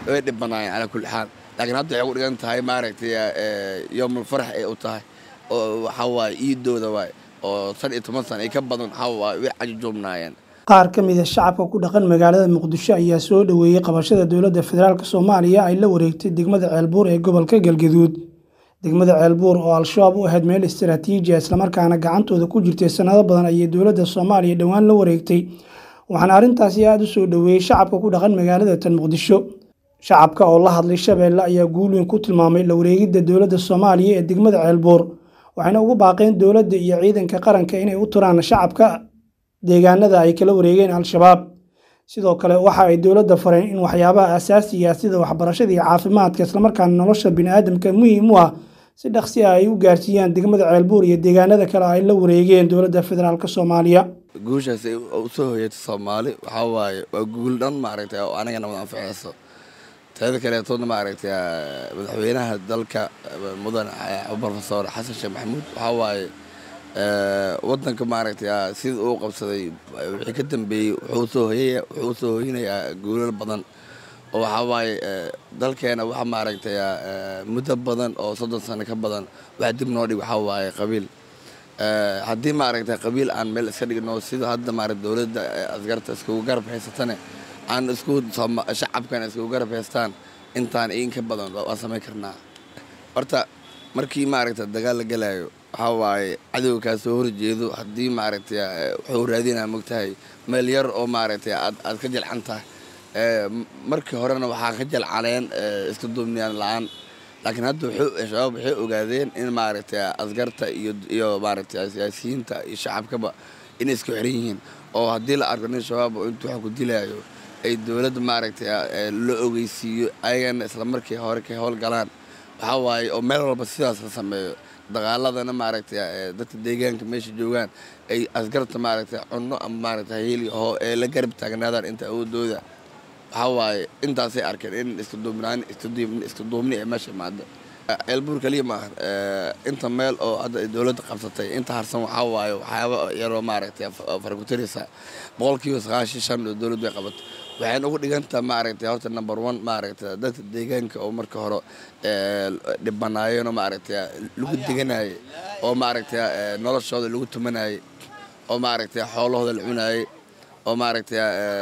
way dhibanaayeen ala kulli xaal laakiin hadda waxay u dhigan tahay maaragtay yoomul farax ay u tahay oo waxa waaye iidooda waay oo 13 sano ay ka badan waxa waaye way cajijoobnaayeen qaar ka mid ah shacabka ku dhaqan magaalada Muqdisho ayaa soo dhaweeyay qabashada dowladda federaalka Soomaaliya ay la wareegtay degmada Ceelbuur ee gobolka Galgaduud degmada Ceelbuur oo al-shabaab u ahayd meel istiraatiiji ah isla markaana gacantooda ku jirtay sanado badan ayay dowladda Soomaaliya dhawaan la wareegtay waxaan arintaasi aad u soo dhaweeyay shacabka ku dhaqan magaalada tan Muqdisho shacabka oo la hadlay Shabeelle ayaa guul weyn ku tilmaamay la wareegidda dowladda Soomaaliya ee degmada Ceelbuur waxayna ugu baaqeen dowladda iyo ciidanka qaranka inay u turaan shacabka deegaanada ay kala wareegeen al-shabaab sidoo kale waxa ay dowladda fareen in waxyaabaha asaasiga ah sida waxbarashada iyo caafimaadka isla markaana nolosha bini'aadamka muhiim u ah si dhaqsi ah ay u gaarsiiyaan degmada Ceelbuur iyo deegaanada kale ay la wareegeen dowladda federaalka Soomaaliya guushaas u soo hoyatay Soomaali waxa waaye waa guul dhan maaragtay oo anagana wada anfacayso taada kale toona maaragtay madaxweynaha dalka mudan Professor Xasan Sheekh Maxamuud waxa waaye wadanka maaragtay sida uu qabsaday wixii ka dambeeyay wuxuu soo hoyinayaa guulal badan oo waxa waaye dalkeena waxa maaragtay muddo badan oo 30 sano ka badan waxa dib noo dhig waxa waaye qabiil haddii maaragtay qabiil aan meel iska dhigno sida hadda maaragtay dowladda askarta isku garab haysatana aan isku shacabkan isku garab haystaan intaan in ka badan waa sameyn karnaa horta markii maaragtay dagaal la galayo waxa waaye cadowga soo horjeedo haddii maaragtay wuxuu raadinaa mogtahay meel yar oo maaragtay aad ka jilcantahay markii horena waxaa ka jilcaneen isku duubniyaan la'aan laakiin hadda shabaab waxay ogaadeen in maaragtay askarta iyo maaragtay siyaasiyiinta iyo shacabkaba in isku xiran yihiin oo haddii la arko nin shabaab intuu wax ku dilayo ay dowladda maaragtay la ogeysiiyo ayagana isla markii hore ka howlgalaan waxa waaye oo meel walba sidaas la sameeyo dagaaladana maaragtay dadka deegaanka meesha joogaan ay askarta maaragtay cunno ama maaragtay heli oo ee la garab taagnaadaan inta awoodooda waxa waaye intaasay arkeen in isku duubni ee meesha maada Ceelbuur kaliya ma inta meel oo hadda dowladda qabsatay inta harsan waxa waaye waxyaabo yar oo maaragtay farkutirisa 95% dowladda qabatay waxaan ugu dhigantaa maaragtay horta number 1 maaragtay dadka deegaanka oo marka hore dhibanaayeen maaragtay lagu deganay oo maaragtay noloshooda lagu tumanay oo maaragtay xoolahooda la cunay oo maaragtay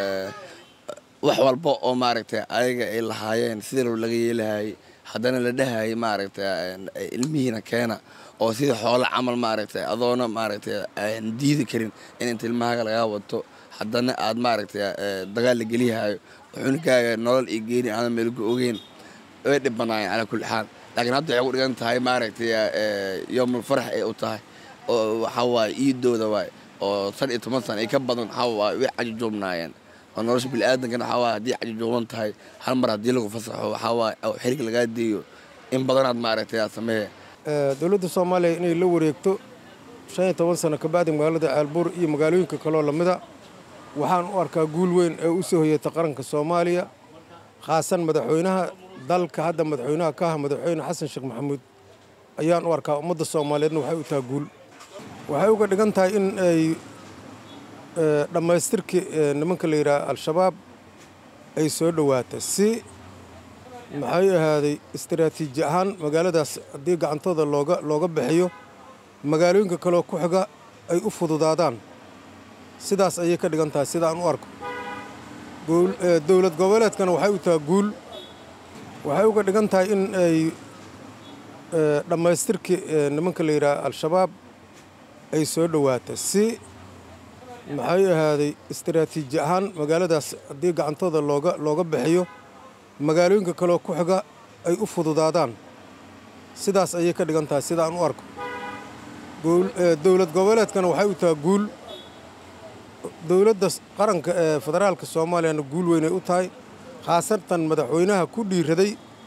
wax walba oo maaragtay ayaga ay lahaayeen sidii laga yeelahay haddana la dhahay maaragtay ilmihiina keena oo sida xoolo camal maaragtay adoona maaragtay aan diidi karin in inta ilmaha laga wato haddana aad maaragtay dagaal la geliyahay wuxuuna kaaga nolol iyo geeri aan meel ku ogeyn way dhibanaayeen ala kulli xaal laakiin hadda waxay u dhigan tahay maaragtay yoomul farax ay u tahay oo waxa waaye iidooda waay oo 13 sano ay ka badan waxa waaye way cajijoobnaayeen oo nolosha bini'aadamkana waxa waaye haddii cajijooban tahay hal mar haddii lagu fasaxo waxa waaye oo xiriir laga deeyo in badanaad maaragtay sameeyay dowladda Soomaaliya inay la wareegto 15 sano ka baad magaalada Ceelbuur iyo magaalooyinka kale oo lamida waxaan u arkaa guul weyn ee u soo hoyatay qaranka Soomaaliya khaasan madaxweynaha dalka hadda madaxweynaha ka ah madaxweyne Xasan Sheekh Maxamuud ayaan u arkaa ummadda Soomaaliyeedna waxay u tahay guul waxay uga dhigan tahay in ay dhamaystirkii nimanka la yiraahdo al-shabaab ay soo dhawaatay si maxay ahaaday istiraatiiji ahaan magaaladaas haddii gacantooda looga bixiyo magaalooyinka kale ku xiga ay u fududaadaan sidaas ayay ka dhigan tahay sidaan u arko dowlad goboleedkana waxay u tahay guul waxay uga dhigan tahay in ay dhamaystirkii nimanka la yiraahdo al-shabaab ay soo dhawaatay si maxay ahaaday istiraatiiji ahaan magaaladaas haddii gacantooda looga bixiyo magaalooyinka kale ku xiga ay u fududaadaan sidaas ayay ka dhigan tahay sidaan u arko dowlad goboleedkana waxay u tahay guul dowladda qaranka ee federaalka Soomaaliyana guul weyn ay u tahay khaasatan madaxweynaha ku dhiiraday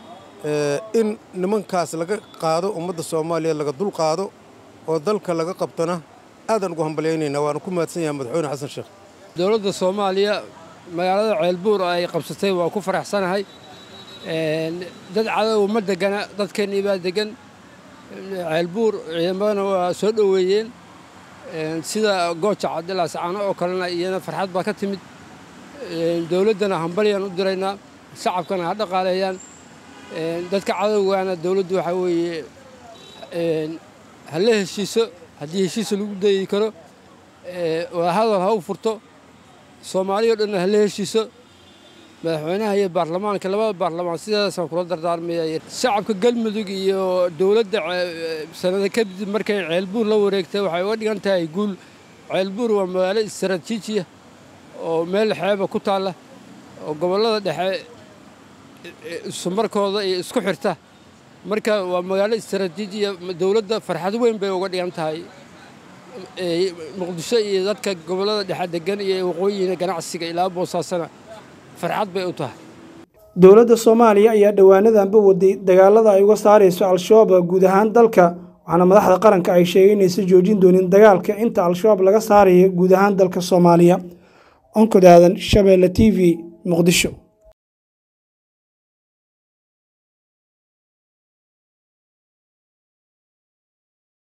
in nimankaas laga qaado ummadda Soomaaliyeed laga dul qaado oo dalka laga qabtana aadan ugu hambalyeynayna waan ku mahadsan yahay madaxweyne Xasan Sheekh dowladda Soomaaliya magaalada Ceelbuur ay qabsatay waa ku faraxsanahay dad cadow ma degana dadkeenii baa degan Ceelbuur ciidamada waa soo dhaweeyeen sida gooja Cabdillaah Sacaano oo kalena iyana farxad baa ka timid dowladana hambalyan u diraynaa shacabkana ha dhaqaaleeyaan dadka cadowgaana dawladdu waxa weeye ha la heshiiso haddii heshiis lagu dayi karo waa hadal ha u furto Soomaaliya oo dhan ha la heshiiso madaxweynaha iyo baarlamaanka labada baarlamaan sidaas kula dardaarmayay shacabka galmudug iyo dawladda sanada kadib markay Ceelbuur la wareegtay waxay uga dhigan tahay guul Ceelbuur waa magaalo istiraatiiji ah oo meel xeeb ku taala oo gobolada dhexe sumarkooda iyo isku xirta marka waa magaalo istiraatiiji ah dawladda farxad weyn bay uga dhigan tahay muqdisho iyo dadka gobolada dhexe degan iyo waqooyiga ganacsiga ilaa Boosaaso farxad bay u tahay dawladda Soomaaliya ayaa dhawaanadanba waday dagaalada ay uga saarayso al-shabaab guud ahaan dalka waxaana madaxda qaranka ay sheegeen inay joojin doonaan dagaalka inta al-shabaab laga saarayo guud ahaan dalka Soomaaliya onkod aadan Shabeelle TV Muqdisho.